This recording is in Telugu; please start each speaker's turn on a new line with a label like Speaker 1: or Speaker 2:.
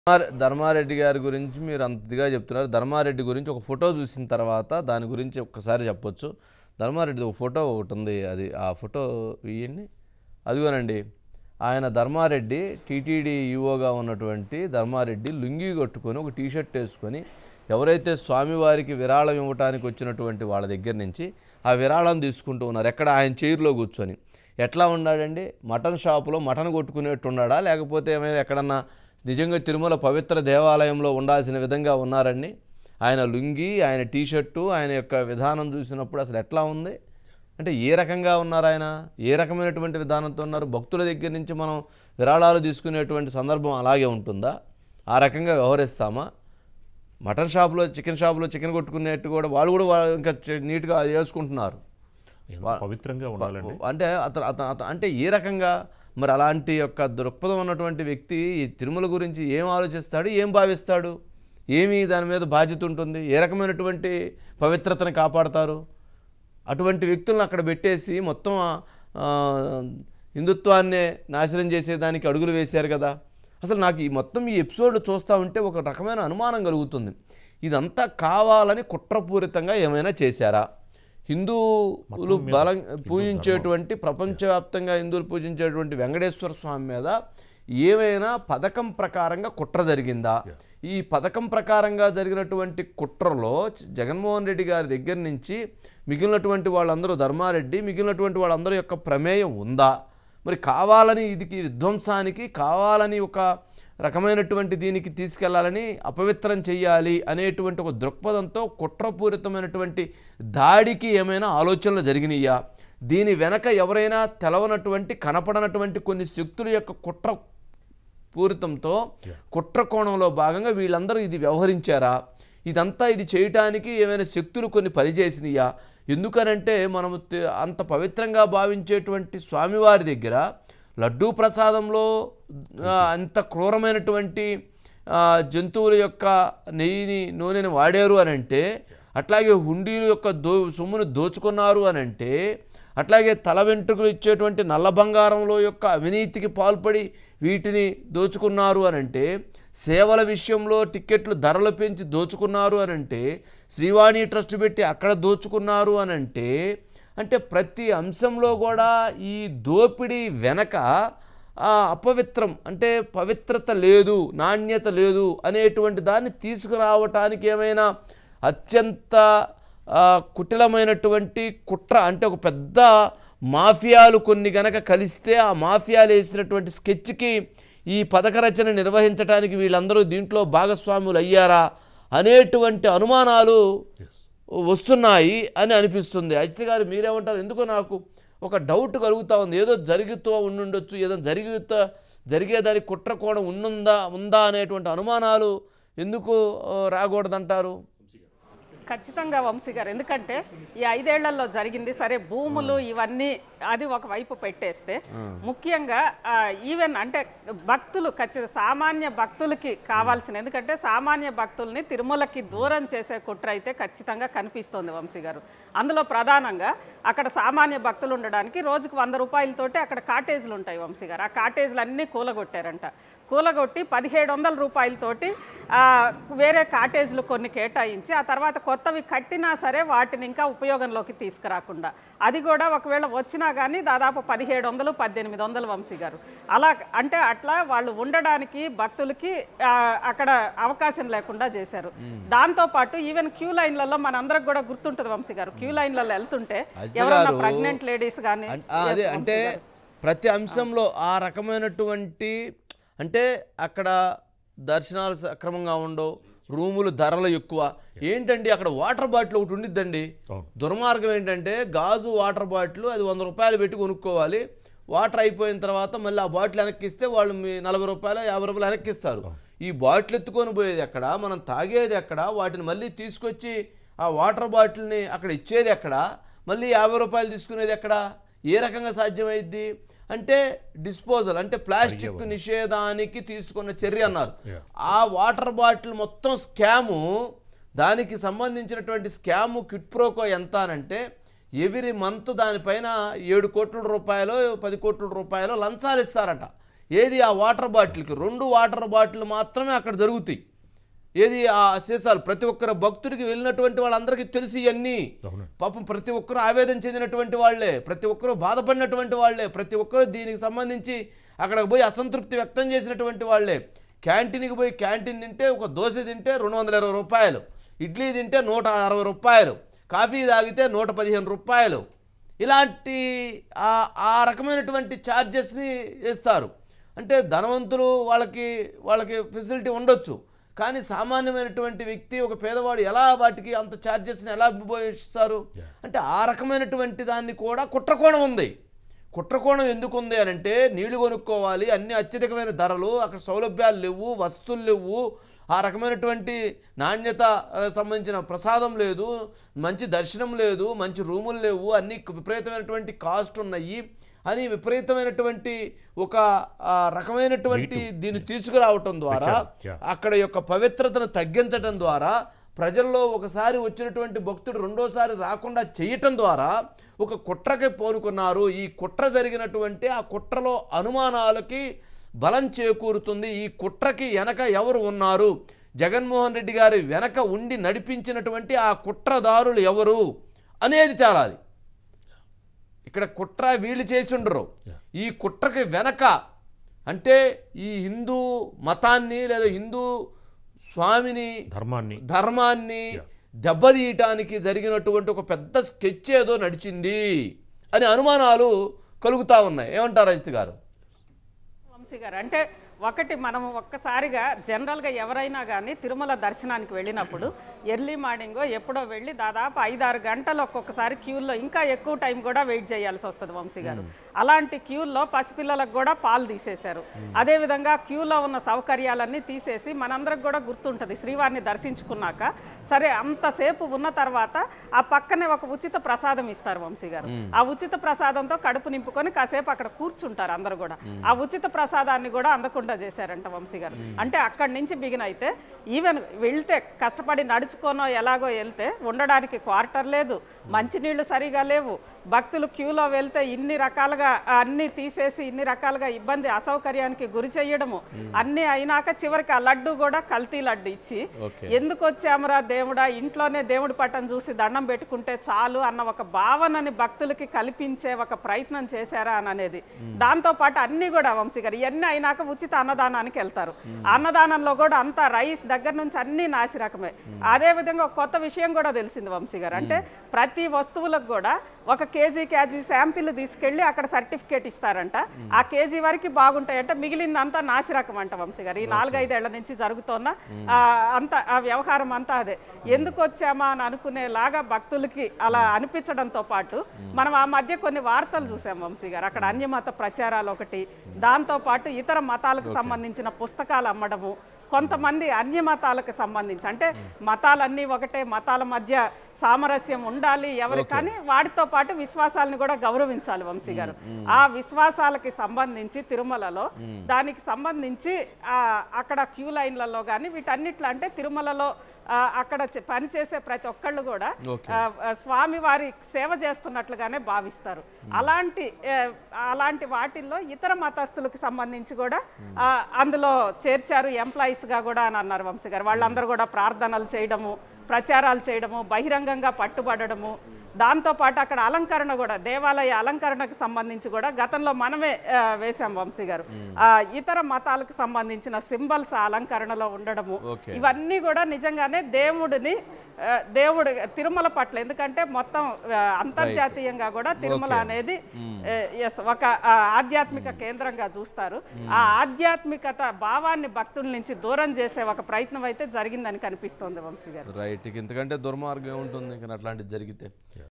Speaker 1: ధర్మారెడ్డి గారి గురించి మీరు అంతగా చెప్తున్నారు. ధర్మారెడ్డి గురించి ఒక ఫోటో చూసిన తర్వాత దాని గురించి ఒక్కసారి చెప్పొచ్చు. ధర్మారెడ్డి ఒక ఫోటో ఒకటి ఉంది, అది ఆ ఫోటో ఇవ్వండి. అదిగోనండి, ఆయన ధర్మారెడ్డి టీటీడీ ఈఓగా ఉన్నటువంటి ధర్మారెడ్డి లుంగీ కట్టుకొని ఒక టీషర్ట్ వేసుకొని ఎవరైతే స్వామివారికి విరాళం ఇవ్వడానికి వచ్చినటువంటి వాళ్ళ దగ్గర నుంచి ఆ విరాళం తీసుకుంటూ ఉన్నారు. ఎక్కడ ఆయన చైర్లో కూర్చొని ఎట్లా ఉన్నాడండి? మటన్ షాపులో మటన్ కొట్టుకునేట్టు ఉన్నాడా, లేకపోతే ఏమైనా ఎక్కడన్నా నిజంగా తిరుమల పవిత్ర దేవాలయంలో ఉండాల్సిన విధంగా ఉన్నారండి? ఆయన లుంగీ, ఆయన టీషర్టు, ఆయన యొక్క విధానం చూసినప్పుడు అసలు ఎట్లా ఉంది అంటే ఏ రకంగా ఉన్నారు ఆయన? ఏ రకమైనటువంటి విధానంతో ఉన్నారు? భక్తుల దగ్గర నుంచి మనం విరాళాలు తీసుకునేటువంటి సందర్భం అలాగే ఉంటుందా? ఆ రకంగా వ్యవహరిస్తామా? మటన్ షాపులో చికెన్ షాపులో కొట్టుకునేట్టు కూడా వాళ్ళు కూడా ఇంకా నీట్గా వేసుకుంటున్నారు.
Speaker 2: పవిత్రంగా ఉండాలండి.
Speaker 1: అంటే అతను అంటే ఏ రకంగా మరి అలాంటి యొక్క దృక్పథం ఉన్నటువంటి వ్యక్తి ఈ తిరుమల గురించి ఏం ఆలోచిస్తాడు, ఏం భావిస్తాడు, ఏమి దాని మీద బాధ్యత ఉంటుంది, ఏ రకమైనటువంటి పవిత్రతను కాపాడతారు? అటువంటి వ్యక్తులను అక్కడ పెట్టేసి మొత్తం హిందుత్వాన్నే నాశనం చేసేదానికి అడుగులు వేశారు కదా. అసలు నాకు ఈ మొత్తం ఈ ఎపిసోడ్ చూస్తూ ఉంటే ఒక రకమైన అనుమానం కలుగుతుంది. ఇదంతా కావాలని కుట్రపూరితంగా ఏమైనా చేశారా? హిందువులు బలం పూజించేటువంటి, ప్రపంచవ్యాప్తంగా హిందువులు పూజించేటువంటి వెంకటేశ్వర స్వామి మీద ఏమైనా పథకం ప్రకారంగా కుట్ర జరిగిందా? ఈ పథకం ప్రకారంగా జరిగినటువంటి కుట్రలో జగన్మోహన్ రెడ్డి గారి దగ్గర నుంచి మిగిలినటువంటి వాళ్ళందరూ, ధర్మారెడ్డి మిగిలినటువంటి వాళ్ళందరూ యొక్క ప్రమేయం ఉందా? మరి కావాలని ఇదికి విధ్వంసానికి, కావాలని ఒక రకమైనటువంటి దీనికి తీసుకెళ్లాలని, అపవిత్రం చెయ్యాలి అనేటువంటి ఒక దృక్పథంతో కుట్రపూరితమైనటువంటి దాడికి ఏమైనా ఆలోచనలు జరిగినాయా? దీని వెనక ఎవరైనా తెలవనటువంటి, కనపడనటువంటి కొన్ని శక్తుల యొక్క కుట్రపూరితంతో కుట్ర కోణంలో భాగంగా వీళ్ళందరూ ఇది వ్యవహరించారా? ఇదంతా ఇది చేయటానికి ఏమైనా శక్తులు కొన్ని పనిచేసినాయా? ఎందుకనంటే మనము అంత పవిత్రంగా భావించేటువంటి స్వామివారి దగ్గర లడ్డూ ప్రసాదంలో అంత క్రూరమైనటువంటి జంతువుల యొక్క నూనెని వాడారు అని అంటే, అట్లాగే హుండీల యొక్క సొమ్మును దోచుకున్నారు అని అంటే, అట్లాగే తల వెంట్రుకలు ఇచ్చేటువంటి నల్ల బంగారంలో యొక్క అవినీతికి పాల్పడి వీటిని దోచుకున్నారు అని అంటే, సేవల విషయంలో టిక్కెట్లు ధరలు పెంచి దోచుకున్నారు అని అంటే, శ్రీవాణి ట్రస్ట్ పెట్టి అక్కడ దోచుకున్నారు అని అంటే ప్రతి అంశంలో కూడా ఈ దోపిడీ వెనక అపవిత్రం అంటే పవిత్రత లేదు, నాణ్యత లేదు అనేటువంటి దాన్ని తీసుకురావటానికి ఏమైనా అత్యంత కుటిలమైనటువంటి కుట్ర, అంటే ఒక పెద్ద మాఫియాలు కొన్ని గనక కలిస్తే ఆ మాఫియాలు వేసినటువంటి స్కెచ్కి ఈ పథక రచన నిర్వహించడానికి వీళ్ళందరూ దీంట్లో భాగస్వాములు అయ్యారా అనేటువంటి అనుమానాలు వస్తున్నాయి అని అనిపిస్తుంది. అజిత్ గారు మీరేమంటారు? ఎందుకో నాకు ఒక డౌట్ కలుగుతూ ఉంది. ఏదో జరుగుతూ ఉండుండొచ్చు, ఏదో జరిగేదానికి కుట్ర కోణం ఉందా అనేటువంటి అనుమానాలు ఎందుకు రాకూడదంటారు?
Speaker 3: ఖచ్చితంగా వంశీ గారు, ఎందుకంటే ఈ 5 ఏళ్లలో జరిగింది సరే, భూములు ఇవన్నీ అది ఒకవైపు పెట్టేస్తే, ముఖ్యంగా ఈవెన్ అంటే భక్తులు సామాన్య భక్తులకి కావాల్సిన, ఎందుకంటే సామాన్య భక్తుల్ని తిరుమలకి దూరం చేసే కుట్ర అయితే ఖచ్చితంగా కనిపిస్తోంది వంశీ గారు. అందులో ప్రధానంగా అక్కడ సామాన్య భక్తులు ఉండడానికి రోజుకు 100 రూపాయలతోటి అక్కడ కాటేజీలు ఉంటాయి వంశీ గారు. ఆ కాటేజీలు అన్నీ కూలగొట్టారంట. కూలగొట్టి 1700 రూపాయలతోటి వేరే కాటేజీలు కొన్ని కేటాయించి, ఆ తర్వాత కొత్తవి కట్టినా సరే వాటిని ఇంకా ఉపయోగంలోకి తీసుకురాకుండా, అది కూడా ఒకవేళ వచ్చినా కానీ దాదాపు 1700, 1800 వంశీ గారు. అలా అంటే అట్లా వాళ్ళు ఉండడానికి భక్తులకి అక్కడ అవకాశం లేకుండా చేశారు. దాంతోపాటు ఈవెన్ క్యూ లైన్లలో మనందరికి కూడా గుర్తుంటుంది వంశీ గారు, క్యూ లైన్లలో వెళ్తుంటే ఎవరైనా ప్రెగ్నెంట్ లేడీస్ కానీ
Speaker 1: అంటే ప్రతి అంశంలో ఆ రకమైనటువంటి, అంటే అక్కడ దర్శనాలు సక్రమంగా ఉండవు, రూములు ధరలు ఎక్కువ. ఏంటండి అక్కడ వాటర్ బాటిల్ ఒకటి ఉండిద్దండి. దుర్మార్గం ఏంటంటే గాజు వాటర్ బాటిల్ అది 100 రూపాయలు పెట్టి కొనుక్కోవాలి. వాటర్ అయిపోయిన తర్వాత మళ్ళీ ఆ బాటిల్ వెనక్కిస్తే వాళ్ళు 40 రూపాయలు 50 రూపాయలు వెనక్కిస్తారు. ఈ బాటిల్ ఎత్తుకొని పోయేది ఎక్కడ, మనం తాగేది ఎక్కడ, వాటిని మళ్ళీ తీసుకొచ్చి ఆ వాటర్ బాటిల్ని అక్కడ ఇచ్చేది ఎక్కడ, మళ్ళీ 50 రూపాయలు తీసుకునేది ఎక్కడ? ఏ రకంగా సాధ్యమైద్ది? అంటే డిస్పోజల్, అంటే ప్లాస్టిక్ నిషేధానికి తీసుకున్న చర్య అన్నారు. ఆ వాటర్ బాటిల్ మొత్తం స్కాము, దానికి సంబంధించినటువంటి స్కాము కిట్ ప్రోకో ఎంత అనంటే ఎవ్రీ మంత్ దానిపైన 7 కోట్ల రూపాయలు 10 కోట్ల రూపాయలు లంచాలు ఇస్తారట. ఏది ఆ వాటర్ బాటిల్కి 2 వాటర్ బాటిల్ మాత్రమే అక్కడ జరుగుతాయి. ఏది ఆ సీసాలు ప్రతి ఒక్కరు భక్తుడికి వెళ్ళినటువంటి వాళ్ళందరికీ తెలిసి ఇవన్నీ పాపం ప్రతి ఒక్కరు ఆవేదన చెందినటువంటి వాళ్ళే, ప్రతి ఒక్కరు బాధపడినటువంటి వాళ్ళే, ప్రతి ఒక్కరు దీనికి సంబంధించి అక్కడికి పోయి అసంతృప్తి వ్యక్తం చేసినటువంటి వాళ్ళే. క్యాంటీన్కి పోయి క్యాంటీన్ తింటే ఒక దోశ తింటే 220 రూపాయలు, ఇడ్లీ తింటే 160 రూపాయలు, కాఫీ తాగితే 115 రూపాయలు, ఇలాంటి ఆ రకమైనటువంటి ఛార్జెస్ని వేస్తారు. అంటే ధనవంతులు వాళ్ళకి ఫెసిలిటీ ఉండొచ్చు, కానీ సామాన్యమైనటువంటి వ్యక్తి ఒక పేదవాడు ఎలా వాటికి అంత ఛార్జెస్ని ఎలా ఉపయోగిస్తారు? అంటే ఆ రకమైనటువంటి దాన్ని కూడా కుట్రకోణం ఉంది. కుట్రకోణం ఎందుకు ఉంది అని అంటే నీళ్లు కొనుక్కోవాలి, అన్ని అత్యధికమైన ధరలు, అక్కడ సౌలభ్యాలు లేవు, వస్తువులు లేవు, ఆ రకమైనటువంటి నాణ్యత సంబంధించిన ప్రసాదం లేదు, మంచి దర్శనం లేదు, మంచి రూములు లేవు, అన్ని విపరీతమైనటువంటి కాస్ట్ ఉన్నాయి అని విపరీతమైనటువంటి ఒక రకమైనటువంటి దీన్ని తీసుకురావటం ద్వారా అక్కడ యొక్క పవిత్రతను తగ్గించటం ద్వారా ప్రజల్లో ఒకసారి వచ్చినటువంటి భక్తుడు రెండోసారి రాకుండా చేయటం ద్వారా ఒక కుట్రకి పోనుకున్నారు. ఈ కుట్ర జరిగినటువంటి ఆ కుట్రలో అనుమానాలకి బలం చేకూరుతుంది. ఈ కుట్రకి వెనక ఎవరు ఉన్నారు, జగన్మోహన్ రెడ్డి గారి వెనక ఉండి నడిపించినటువంటి ఆ కుట్రదారులు ఎవరు అనేది తేలాలి. ఇక్కడ కుట్ర వీళ్ళు చేసి ఉండరు. ఈ కుట్రకి వెనక అంటే ఈ హిందూ మతాన్ని లేదా హిందూ స్వామిని ధర్మాన్ని దెబ్బతీయటానికి జరిగినటువంటి ఒక పెద్ద స్కెచ్ ఏదో నడిచింది అని అనుమానాలు కలుగుతూ ఉన్నాయి. ఏమంటారు రజిత్ గారు?
Speaker 3: వంశీ గారు, అంటే ఒకటి మనం ఒక్కసారిగా జనరల్గా ఎవరైనా కానీ తిరుమల దర్శనానికి వెళ్ళినప్పుడు ఎర్లీ మార్నింగో ఎప్పుడో వెళ్ళి దాదాపు 5-6 గంటలు ఒక్కొక్కసారి క్యూల్లో ఇంకా ఎక్కువ టైం కూడా వెయిట్ చేయాల్సి వస్తుంది వంశీ గారు. అలాంటి క్యూల్లో పసిపిల్లలకు కూడా పాలు తీసేశారు. అదేవిధంగా క్యూలో ఉన్న సౌకర్యాలన్నీ తీసేసి మనందరికి కూడా గుర్తుంటుంది, శ్రీవారిని దర్శించుకున్నాక సరే అంతసేపు ఉన్న తర్వాత ఆ పక్కనే ఒక ఉచిత ప్రసాదం ఇస్తారు వంశీ గారు. ఆ ఉచిత ప్రసాదంతో కడుపు నింపుకొని కాసేపు అక్కడ కూర్చుంటారు అందరూ కూడా. ఆ ఉచిత ప్రసాదాన్ని కూడా అందకుండా చేశారంట వంశీ గారు. అంటే అక్కడి నుంచి బిగిన్ అయితే ఈవెన్ వెళ్తే కష్టపడి నడుచుకోనో ఎలాగో వెళ్తే ఉండడానికి క్వార్టర్ లేదు, మంచినీళ్లు సరిగా లేవు, భక్తులు క్యూలో వెళ్తే ఇన్ని రకాలుగా అన్ని తీసేసి ఇన్ని రకాలుగా ఇబ్బంది అసౌకర్యానికి గురి చేయడము అన్ని అయినాక చివరికి ఆ లడ్డు కూడా కల్తీ లడ్డు ఇచ్చి ఎందుకు వచ్చామరా దేవుడా, ఇంట్లోనే దేవుడి పట్టం చూసి దండం పెట్టుకుంటే చాలు అన్న ఒక భావనని భక్తులకి కల్పించే ఒక ప్రయత్నం చేశారా అని అనేది. దాంతో పాటు అన్ని కూడా వంశీ గారు ఇవన్నీ అయినాక ఉచిత అన్నదానానికి వెళ్తారు. అన్నదానంలో కూడా అంతా రైస్ దగ్గర నుంచి అన్ని నాసిరకమే. అదే విధంగా ఒక కొత్త విషయం కూడా తెలిసింది వంశీ గారు, అంటే ప్రతి వస్తువులకు కూడా ఒక కేజీ శాంపిల్ తీసుకెళ్లి అక్కడ సర్టిఫికేట్ ఇస్తారంట. ఆ కేజీ వరకు బాగుంటాయంట, మిగిలిందంతా నాసిరకం అంట వంశీ గారు. ఈ 4-5 ఏళ్ల నుంచి జరుగుతున్న అంత ఆ వ్యవహారం అంతా అదే. ఎందుకు వచ్చామా అని అనుకునేలాగా భక్తులకి అలా అనిపించడంతో పాటు మనం ఆ మధ్య కొన్ని వార్తలు చూసాం వంశీ గారు. అక్కడ అన్యమత ప్రచారాలు ఒకటి, దాంతో పాటు ఇతర మతాలకు సంబంధించిన పుస్తకాలు అమ్మడము, కొంతమంది అన్య మతాలకు సంబంధించి అంటే మతాలన్నీ ఒకటే, మతాల మధ్య సామరస్యం ఉండాలి ఎవరు, కానీ వాటితో పాటు విశ్వాసాలను కూడా గౌరవించాలి వంశీ గారు. ఆ విశ్వాసాలకి సంబంధించి తిరుమలలో దానికి సంబంధించి అక్కడ క్యూ లైన్లలో కానీ వీటన్నిట్లో అంటే తిరుమలలో అక్కడ పనిచేసే ప్రతి ఒక్కళ్ళు కూడా స్వామివారి సేవ చేస్తున్నట్లుగానే భావిస్తారు. అలాంటి వాటిల్లో ఇతర మతస్థులకు సంబంధించి కూడా అందులో చేర్చారు ఎంప్లాయీస్గా కూడా అని అన్నారు వంశీ గారు. వాళ్ళందరూ కూడా ప్రార్థనలు చేయడము, ప్రచారాలు చేయడము, బహిరంగంగా పట్టుబడము, దాంతోపాటు అక్కడ అలంకరణ కూడా దేవాలయ అలంకరణకు సంబంధించి కూడా గతంలో మనమే వేశాం వంశీ గారు. ఇతర మతాలకు సంబంధించిన సింబల్స్ అలంకరణలో ఉండడము, ఇవన్నీ కూడా నిజంగానే దేవుడు తిరుమల పట్ల, ఎందుకంటే మొత్తం అంతర్జాతీయంగా కూడా తిరుమల అనేది ఒక ఆధ్యాత్మిక కేంద్రంగా చూస్తారు. ఆ ఆధ్యాత్మికత భావాన్ని భక్తుల నుంచి దూరం చేసే ఒక ప్రయత్నం అయితే జరిగిందని కనిపిస్తోంది వంశీ గారు.
Speaker 1: రైట్, ఇంతకంటే దుర్మార్గం ఉంటుంది అట్లాంటిది జరిగితే.